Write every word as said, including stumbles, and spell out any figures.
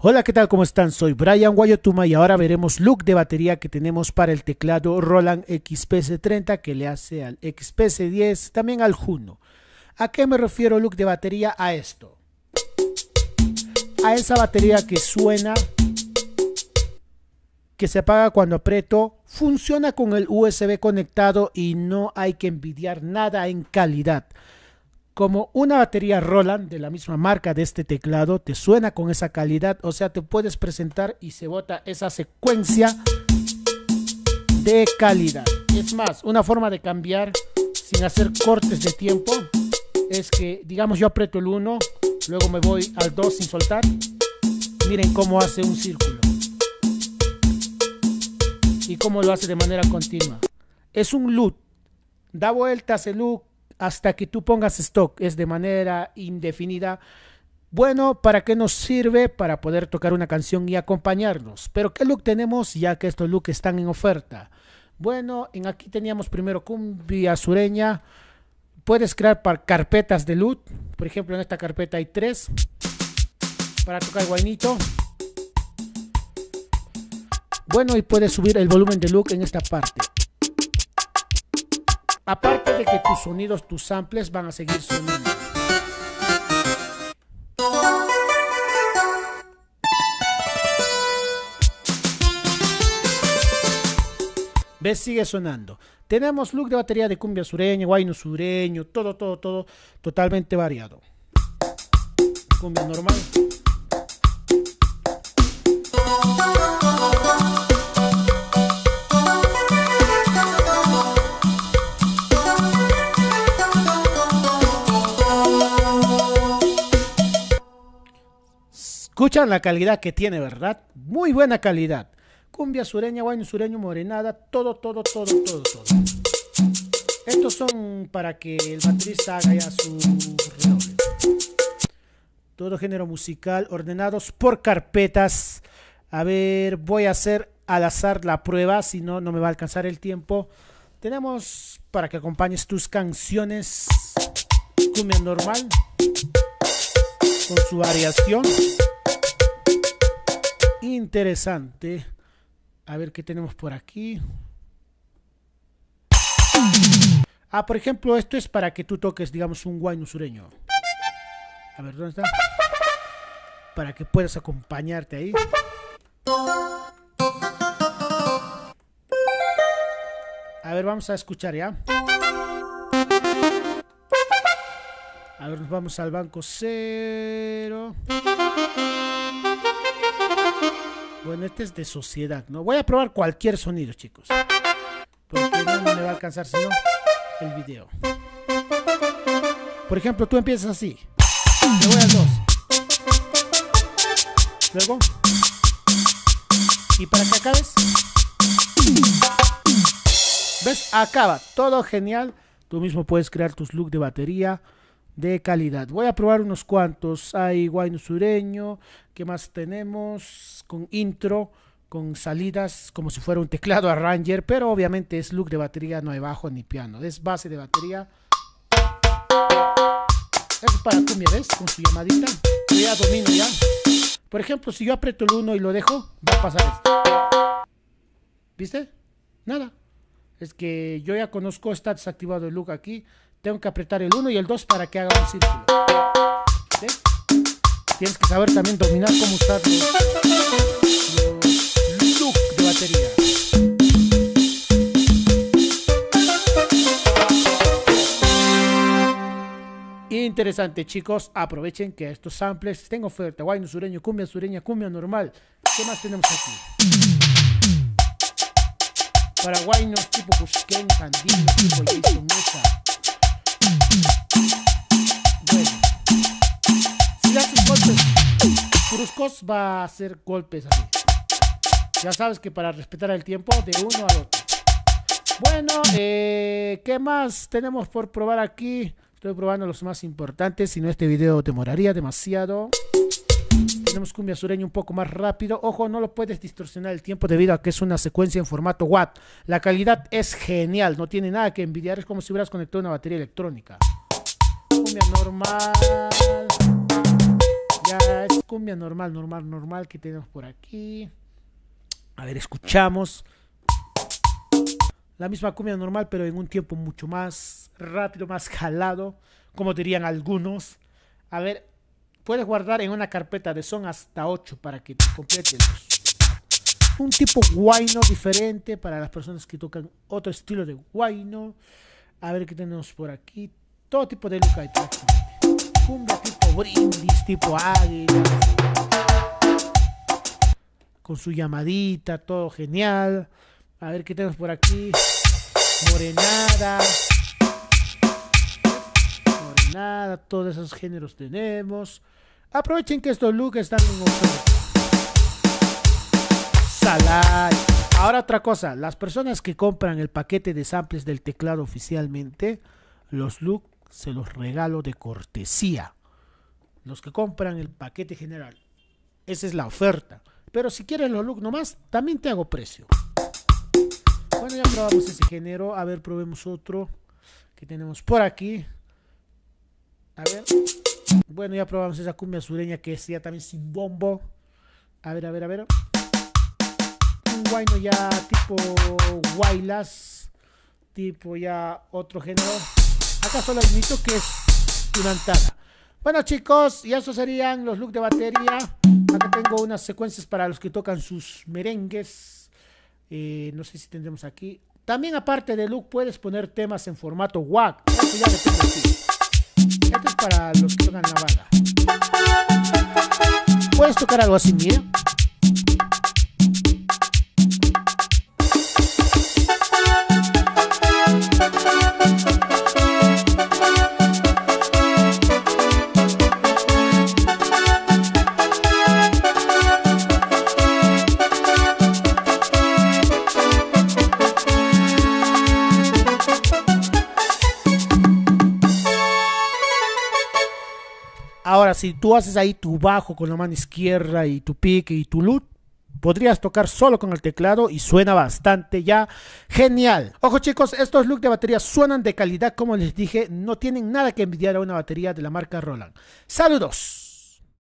Hola, ¿qué tal? ¿Cómo están? Soy Brian Guayotuma y ahora veremos look de batería que tenemos para el teclado Roland X P S treinta que le hace al X P S diez, también al Juno. ¿A qué me refiero look de batería? A esto. A esa batería que suena, que se apaga cuando aprieto, funciona con el U S B conectado y no hay que envidiar nada en calidad. Como una batería Roland de la misma marca de este teclado te suena con esa calidad, o sea, te puedes presentar y se bota esa secuencia de calidad. Es más, una forma de cambiar sin hacer cortes de tiempo es que, digamos, yo aprieto el uno, luego me voy al dos sin soltar. Miren cómo hace un círculo y cómo lo hace de manera continua. Es un loop, da vueltas el loop hasta que tú pongas stock, es de manera indefinida. Bueno, ¿para qué nos sirve? Para poder tocar una canción y acompañarnos. Pero ¿qué look tenemos ya que estos looks están en oferta? Bueno, en aquí teníamos primero cumbia sureña. Puedes crear carpetas de loop. Por ejemplo, en esta carpeta hay tres para tocar guainito. Bueno, y puedes subir el volumen de loop en esta parte. Aparte de que tus sonidos, tus samples van a seguir sonando. ¿Ves? Sigue sonando. Tenemos look de batería de cumbia sureña, guayno sureño, todo, todo, todo totalmente variado. Cumbia normal. Escuchan la calidad que tiene, ¿verdad? Muy buena calidad. Cumbia sureña, guayno sureño, morenada, todo, todo, todo, todo, todo. Estos son para que el baterista haga ya su redoble. Todo género musical, ordenados por carpetas. A ver, voy a hacer al azar la prueba, si no, no me va a alcanzar el tiempo. Tenemos para que acompañes tus canciones. Cumbia normal, con su variación. Interesante. A ver qué tenemos por aquí. Ah, por ejemplo, esto es para que tú toques, digamos, un guayno sureño. A ver, ¿dónde está? Para que puedas acompañarte ahí. A ver, vamos a escuchar ya. A ver, nos vamos al banco cero. Bueno, este es de sociedad, ¿no? Voy a probar cualquier sonido, chicos. Porque no me va a alcanzar sino el video. Por ejemplo, tú empiezas así. Me voy al dos. Luego. Y para que acabes. ¿Ves? Acaba. Todo genial. Tú mismo puedes crear tus looks de batería de calidad. Voy a probar unos cuantos. Hay guayno sureño. ¿Qué más tenemos? Con intro, con salidas como si fuera un teclado Arranger, pero obviamente es look de batería, no hay bajo ni piano, es base de batería. Es para cumbia, ¿ves? Con su llamadita. Yo ya domino ya. Por ejemplo, si yo aprieto el uno y lo dejo, va a pasar esto. ¿Viste? Nada. Es que yo ya conozco, está desactivado el look aquí. Tengo que apretar el uno y el dos para que haga un círculo. ¿Sí? Tienes que saber también dominar cómo usar los, los look de batería. Interesante, chicos. Aprovechen que estos samples estén en oferta. Guayno sureño, cumbia sureña, cumbia normal. ¿Qué más tenemos aquí? Para guaynos tipo Cusquén, Candino, tipo Jason Mesa. Bueno, si le haces golpes bruscos, va a hacer golpes así. Ya sabes que para respetar el tiempo de uno al otro. Bueno, eh, ¿qué más tenemos por probar aquí? Estoy probando los más importantes, si no este video demoraría demasiado. Tenemos cumbia sureña un poco más rápido. Ojo, no lo puedes distorsionar el tiempo debido a que es una secuencia en formato W A V. La calidad es genial, no tiene nada que envidiar. Es como si hubieras conectado una batería electrónica. Cumbia normal. Ya es cumbia normal, normal, normal que tenemos por aquí. A ver, escuchamos. La misma cumbia normal, pero en un tiempo mucho más rápido, más jalado, como dirían algunos. A ver, puedes guardar en una carpeta de son hasta ocho para que te completes. Un tipo guayno diferente para las personas que tocan otro estilo de guayno. A ver qué tenemos por aquí. Todo tipo de look hay prácticamente. Cumbia tipo brindis, tipo águila. Con su llamadita, todo genial. A ver qué tenemos por aquí. Morenada. Morenada, todos esos géneros tenemos. Aprovechen que estos looks están en oferta. Salai. Ahora otra cosa, las personas que compran el paquete de samples del teclado oficialmente, los looks se los regalo de cortesía. Los que compran el paquete general, esa es la oferta. Pero si quieres los looks nomás, también te hago precio. Bueno, ya probamos ese género. A ver, probemos otro que tenemos por aquí. A ver. Bueno, ya probamos esa cumbia sureña que es ya también sin bombo. A ver, a ver, a ver. Un guayno ya tipo guaylas. Tipo ya otro género. Acá solo admito que es tunantada. Bueno, chicos, y esos serían los looks de batería. Acá tengo unas secuencias para los que tocan sus merengues. Eh, no sé si tendremos aquí. También aparte de look puedes poner temas en formato W A V. Eso ya depende de ti. Esto es para los que tocan la bala. Puedes tocar algo así, mira. Ahora, si tú haces ahí tu bajo con la mano izquierda y tu pique y tu lut, podrías tocar solo con el teclado y suena bastante ya genial. Ojo chicos, estos looks de batería suenan de calidad, como les dije, no tienen nada que envidiar a una batería de la marca Roland. ¡Saludos!